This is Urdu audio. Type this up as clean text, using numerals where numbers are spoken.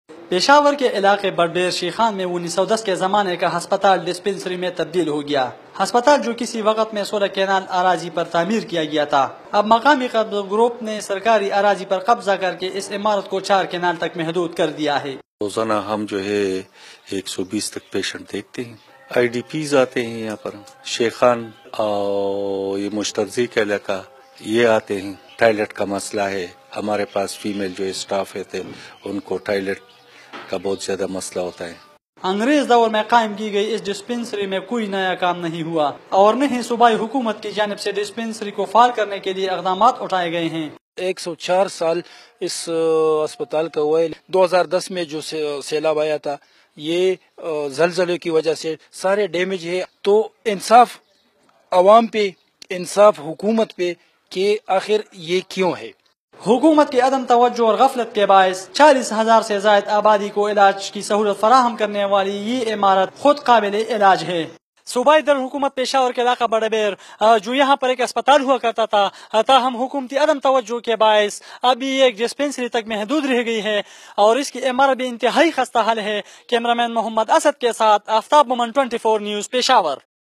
پشاور کے علاقے بڑبیر شیخان میں 1910 کے زمانے کا ہسپتال ڈسپنسری میں تبدیل ہو گیا۔ ہسپتال جو کسی وقت میں 16 کینال اراضی پر تعمیر کیا گیا تھا، اب مقامی گروپ نے سرکاری اراضی پر قبضہ کر کے اس عمارت کو 4 کینال تک محدود کر دیا ہے۔ روزانہ ہم جو ہے 120 تک پیشنٹ دیکھتے ہیں۔ آئی ڈی پیز آتے ہیں یہاں پر، شیخان اور یہ مشترزی کا علاقہ یہ آتے ہیں۔ ٹوائلٹ کا مسئلہ ہے، ہمارے پاس فیمیل جو اسٹاف ہے ان کو ٹوائلٹ کا بہت زیادہ مسئلہ ہوتا ہے۔ انگریز دور میں قائم کی گئی اس ڈسپنسری میں کوئی نیا کام نہیں ہوا اور نہ ہی صوبائی حکومت کی جانب سے ڈسپنسری کو فعال کرنے کے لیے اقدامات اٹھائے گئے ہیں۔ 104 سال اس اسپتال کا ہوا ہے۔ 2010 میں جو سیلاب آیا تھا، یہ زلزلے کی وجہ سے سارے ڈیمیج ہے، تو انصاف عوام پہ، انصاف حکومت پہ کہ آخر یہ کیوں ہے۔ حکومت کی عدم توجہ اور غفلت کے باعث 40,000 سے زائد آبادی کو علاج کی سہولت فراہم کرنے والی یہ عمارت خود قابل علاج ہے۔ صوبائی دارالحکومت پشاور کے علاقہ بڑبیر جو یہاں پر ایک اسپتال ہوا کرتا تھا، تاہم حکومتی عدم توجہ کے باعث ابھی ایک ڈسپنسری تک محدود رہ گئی ہے اور اس کی عمارت بھی انتہائی خستہ حال ہے۔ کیمرہ مین محمد اسد کے ساتھ آفتاب مومند 24 نیوز پشاور۔